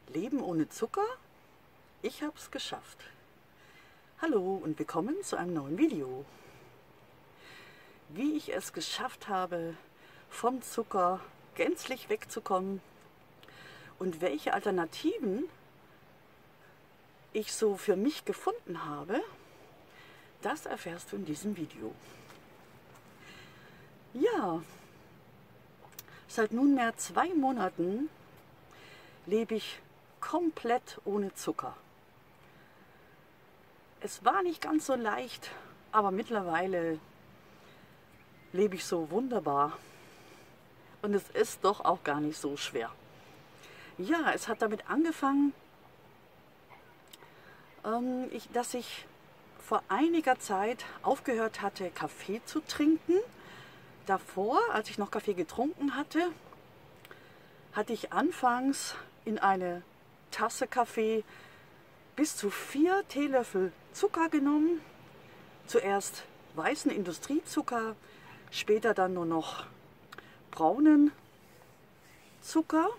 Leben ohne Zucker? Ich habe es geschafft. Hallo und willkommen zu einem neuen Video. Wie ich es geschafft habe, vom Zucker gänzlich wegzukommen und welche Alternativen ich so für mich gefunden habe, das erfährst du in diesem Video. Ja, seit nunmehr 2 Monaten lebe ich komplett ohne Zucker. Es war nicht ganz so leicht, aber mittlerweile lebe ich so wunderbar. Und es ist doch auch gar nicht so schwer. Ja, es hat damit angefangen, dass ich vor einiger Zeit aufgehört hatte, Kaffee zu trinken. Davor, als ich noch Kaffee getrunken hatte, hatte ich anfangs in eine Tasse Kaffee bis zu 4 Teelöffel Zucker genommen. Zuerst weißen Industriezucker, später dann nur noch braunen Zucker.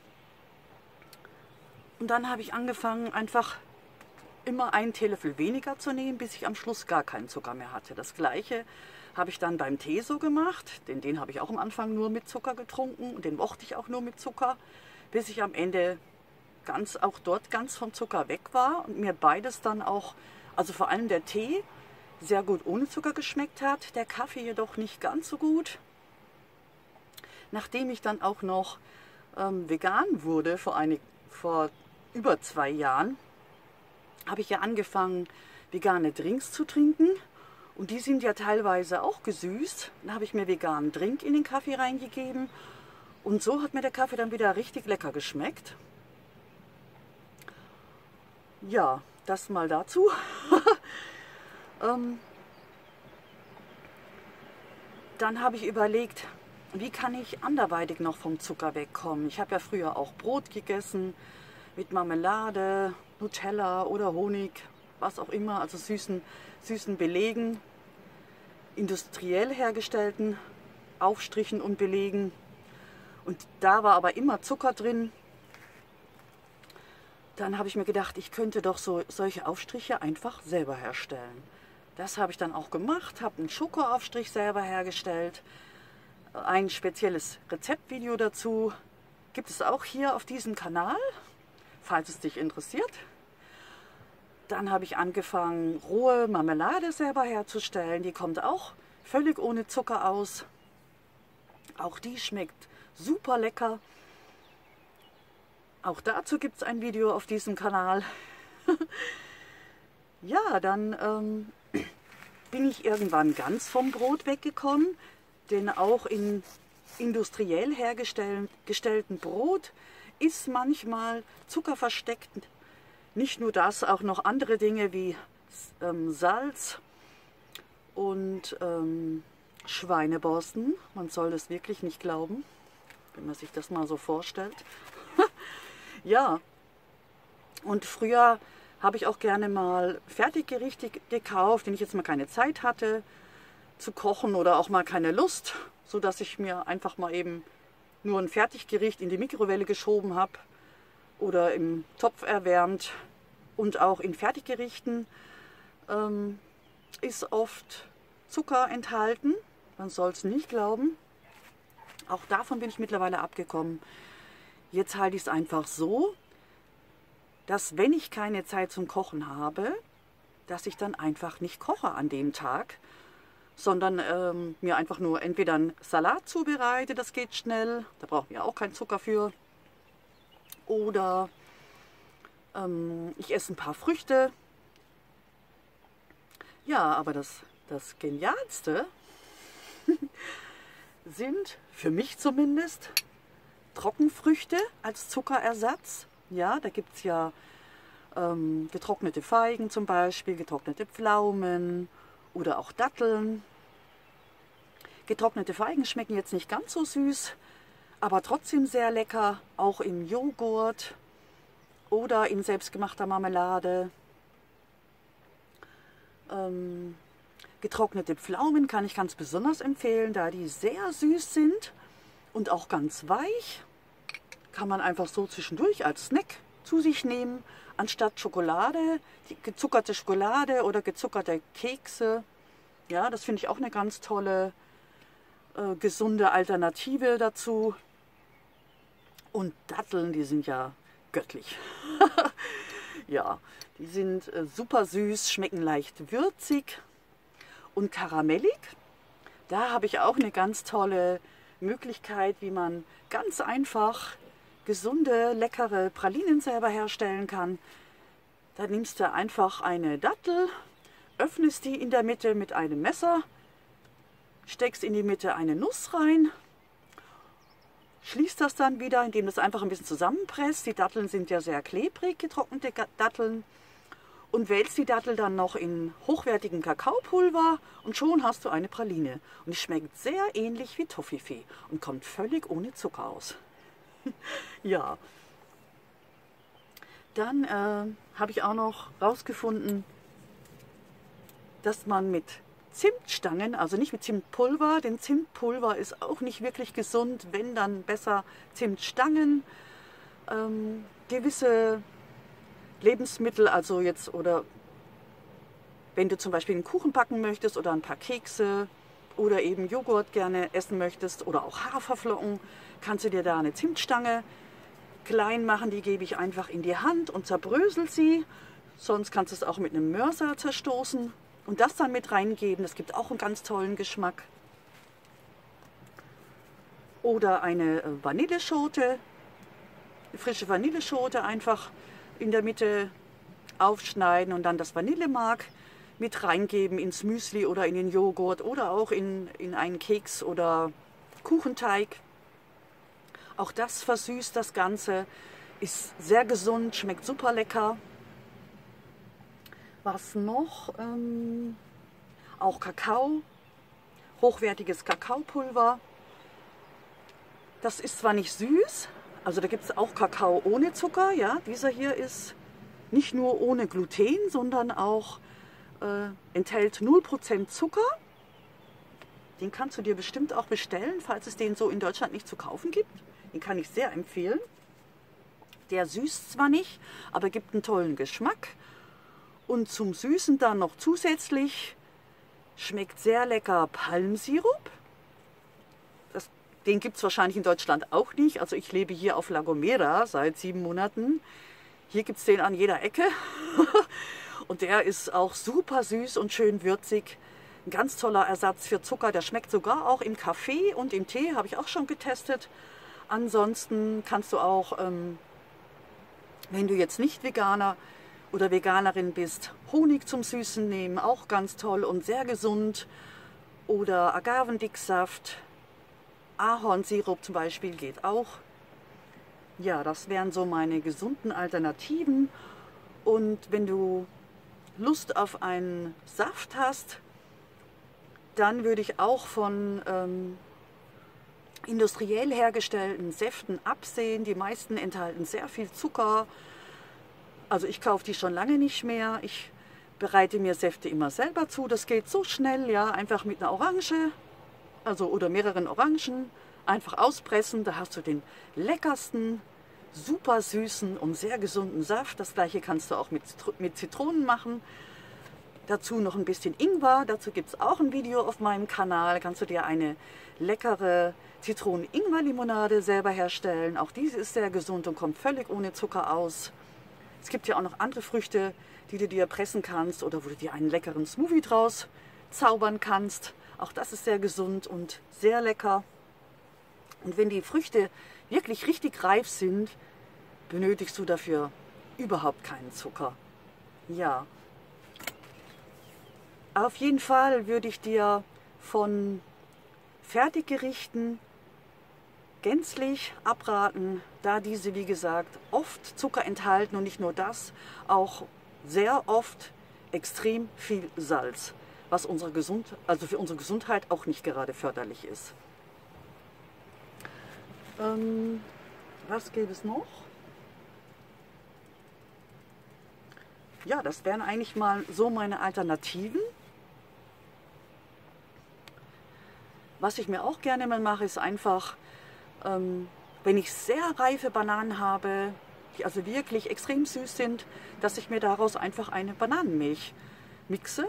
Und dann habe ich angefangen, einfach immer einen Teelöffel weniger zu nehmen, bis ich am Schluss gar keinen Zucker mehr hatte. Das Gleiche habe ich dann beim Tee so gemacht, denn den habe ich auch am Anfang nur mit Zucker getrunken und den mochte ich auch nur mit Zucker, bis ich am Ende auch dort ganz vom Zucker weg war und mir beides dann auch, also vor allem der Tee, sehr gut ohne Zucker geschmeckt hat, der Kaffee jedoch nicht ganz so gut. Nachdem ich dann auch noch vegan wurde vor über 2 Jahren, habe ich ja angefangen, vegane Drinks zu trinken. Und die sind ja teilweise auch gesüßt. Dann habe ich mir veganen Drink in den Kaffee reingegeben. Und so hat mir der Kaffee dann wieder richtig lecker geschmeckt. Ja, das mal dazu. Dann habe ich überlegt, wie kann ich anderweitig noch vom Zucker wegkommen. Ich habe ja früher auch Brot gegessen mit Marmelade, Nutella oder Honig, was auch immer, also süßen Belegen, industriell hergestellten Aufstrichen und Belegen. Und da war aber immer Zucker drin. Dann habe ich mir gedacht, ich könnte doch solche Aufstriche einfach selber herstellen. Das habe ich dann auch gemacht, habe einen Schokoaufstrich selber hergestellt. Ein spezielles Rezeptvideo dazu gibt es auch hier auf diesem Kanal, falls es dich interessiert. Dann habe ich angefangen, rohe Marmelade selber herzustellen. Die kommt auch völlig ohne Zucker aus. Auch die schmeckt super lecker. Auch dazu gibt es ein Video auf diesem Kanal. Ja, dann bin ich irgendwann ganz vom Brot weggekommen, denn auch in industriell hergestellten Brot ist manchmal Zucker versteckt. Nicht nur das, auch noch andere Dinge wie Salz und Schweineborsten. Man soll es wirklich nicht glauben, wenn man sich das mal so vorstellt. Ja, und früher habe ich auch gerne mal Fertiggerichte gekauft, wenn ich jetzt mal keine Zeit hatte zu kochen oder auch mal keine Lust, sodass ich mir einfach mal eben nur ein Fertiggericht in die Mikrowelle geschoben habe oder im Topf erwärmt. Und auch in Fertiggerichten ist oft Zucker enthalten. Man soll es nicht glauben. Auch davon bin ich mittlerweile abgekommen. Jetzt halte ich es einfach so, dass wenn ich keine Zeit zum Kochen habe, dass ich dann einfach nicht koche an dem Tag, sondern mir einfach nur entweder einen Salat zubereite, das geht schnell, da brauchen wir auch keinen Zucker für, oder ich esse ein paar Früchte. Ja, aber das Genialste sind, für mich zumindest, Trockenfrüchte als Zuckerersatz. Ja, da gibt es ja getrocknete Feigen zum Beispiel, getrocknete Pflaumen oder auch Datteln. Getrocknete Feigen schmecken jetzt nicht ganz so süß, aber trotzdem sehr lecker, auch im Joghurt oder in selbstgemachter Marmelade. Getrocknete Pflaumen kann ich ganz besonders empfehlen, da die sehr süß sind und auch ganz weich. Kann man einfach so zwischendurch als Snack zu sich nehmen, anstatt Schokolade, die gezuckerte Schokolade oder gezuckerte Kekse. Ja, das finde ich auch eine ganz tolle, gesunde Alternative dazu. Und Datteln, die sind ja göttlich. Ja, die sind super süß, schmecken leicht würzig und karamellig. Da habe ich auch eine ganz tolle Möglichkeit, wie man ganz einfach gesunde, leckere Pralinen selber herstellen kann. Da nimmst du einfach eine Dattel, öffnest die in der Mitte mit einem Messer, steckst in die Mitte eine Nuss rein, schließt das dann wieder, indem du es einfach ein bisschen zusammenpresst. Die Datteln sind ja sehr klebrig, getrocknete Datteln. Und wälzt die Dattel dann noch in hochwertigem Kakaopulver und schon hast du eine Praline. Und die schmeckt sehr ähnlich wie Toffifee und kommt völlig ohne Zucker aus. Ja. Dann habe ich auch noch rausgefunden, dass man mit Zimtstangen, also nicht mit Zimtpulver, denn Zimtpulver ist auch nicht wirklich gesund, wenn dann besser Zimtstangen, gewisse Lebensmittel, also jetzt, oder wenn du zum Beispiel einen Kuchen backen möchtest oder ein paar Kekse oder eben Joghurt gerne essen möchtest oder auch Haferflocken, kannst du dir da eine Zimtstange klein machen, die gebe ich einfach in die Hand und zerbrösel sie. Sonst kannst du es auch mit einem Mörser zerstoßen und das dann mit reingeben. Das gibt auch einen ganz tollen Geschmack. Oder eine Vanilleschote, eine frische Vanilleschote einfach in der Mitte aufschneiden und dann das Vanillemark mit reingeben ins Müsli oder in den Joghurt oder auch in einen Keks oder Kuchenteig. Auch das versüßt das Ganze, ist sehr gesund, schmeckt super lecker. Was noch? Auch Kakao, hochwertiges Kakaopulver. Das ist zwar nicht süß, also da gibt es auch Kakao ohne Zucker. Ja, dieser hier ist nicht nur ohne Gluten, sondern auch enthält 0% Zucker. Den kannst du dir bestimmt auch bestellen, falls es den so in Deutschland nicht zu kaufen gibt. Den kann ich sehr empfehlen. Der süßt zwar nicht, aber gibt einen tollen Geschmack. Und zum Süßen dann noch zusätzlich schmeckt sehr lecker Palmsirup. Den gibt es wahrscheinlich in Deutschland auch nicht. Also ich lebe hier auf La Gomera seit 7 Monaten. Hier gibt es den an jeder Ecke. Und der ist auch super süß und schön würzig. Ein ganz toller Ersatz für Zucker. Der schmeckt sogar auch im Kaffee und im Tee, habe ich auch schon getestet. Ansonsten kannst du auch, wenn du jetzt nicht Veganer oder Veganerin bist, Honig zum Süßen nehmen. Auch ganz toll und sehr gesund. Oder Agavendicksaft. Ahornsirup zum Beispiel geht auch. Ja, das wären so meine gesunden Alternativen. Und wenn du Lust auf einen Saft hast, dann würde ich auch von industriell hergestellten Säften absehen. Die meisten enthalten sehr viel Zucker. Also ich kaufe die schon lange nicht mehr. Ich bereite mir Säfte immer selber zu. Das geht so schnell, ja, einfach mit einer Orange, also oder mehreren Orangen, einfach auspressen. Da hast du den leckersten, super süßen und sehr gesunden Saft. Das gleiche kannst du auch mit Zitronen machen. Dazu noch ein bisschen Ingwer. Dazu gibt es auch ein Video auf meinem Kanal. Kannst du dir eine leckere Zitronen-Ingwer-Limonade selber herstellen. Auch diese ist sehr gesund und kommt völlig ohne Zucker aus. Es gibt ja auch noch andere Früchte, die du dir pressen kannst oder wo du dir einen leckeren Smoothie draus zaubern kannst. Auch das ist sehr gesund und sehr lecker. Und wenn die Früchte wirklich richtig reif sind, benötigst du dafür überhaupt keinen Zucker. Ja. Auf jeden Fall würde ich dir von Fertiggerichten gänzlich abraten, da diese, wie gesagt, oft Zucker enthalten und nicht nur das, auch sehr oft extrem viel Salz, was also für unsere Gesundheit auch nicht gerade förderlich ist. Was gäbe es noch? Ja, das wären eigentlich mal so meine Alternativen. Was ich mir auch gerne mal mache, ist einfach, wenn ich sehr reife Bananen habe, die also wirklich extrem süß sind, dass ich mir daraus einfach eine Bananenmilch mixe.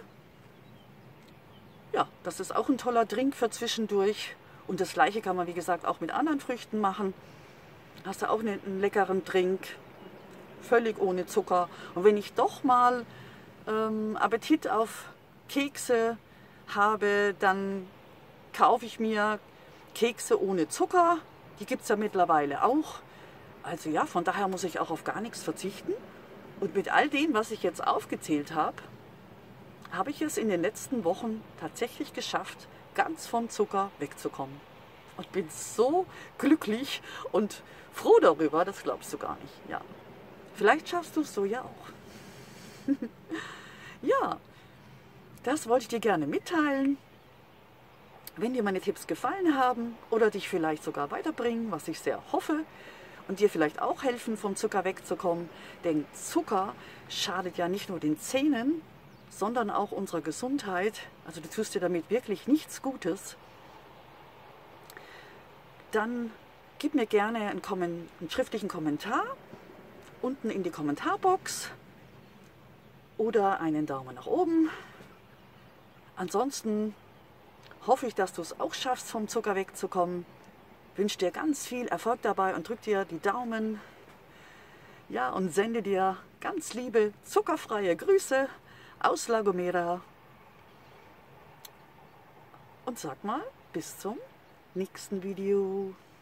Ja, das ist auch ein toller Drink für zwischendurch. Und das gleiche kann man, wie gesagt, auch mit anderen Früchten machen. Hast du auch einen leckeren Drink, völlig ohne Zucker. Und wenn ich doch mal Appetit auf Kekse habe, dann kaufe ich mir Kekse ohne Zucker. Die gibt es ja mittlerweile auch. Also ja, von daher muss ich auch auf gar nichts verzichten. Und mit all dem, was ich jetzt aufgezählt habe, habe ich es in den letzten Wochen tatsächlich geschafft, ganz vom Zucker wegzukommen. Und bin so glücklich und froh darüber, das glaubst du gar nicht. Ja, vielleicht schaffst du es so ja auch. Ja, das wollte ich dir gerne mitteilen. Wenn dir meine Tipps gefallen haben oder dich vielleicht sogar weiterbringen, was ich sehr hoffe, und dir vielleicht auch helfen, vom Zucker wegzukommen, denn Zucker schadet ja nicht nur den Zähnen, sondern auch unserer Gesundheit. Also du tust dir damit wirklich nichts Gutes. Dann gib mir gerne einen schriftlichen Kommentar unten in die Kommentarbox oder einen Daumen nach oben. Ansonsten hoffe ich, dass du es auch schaffst, vom Zucker wegzukommen. Wünsche dir ganz viel Erfolg dabei und drück dir die Daumen. Ja, und sende dir ganz liebe, zuckerfreie Grüße aus La Gomera. Und sag mal, bis zum nächsten Video.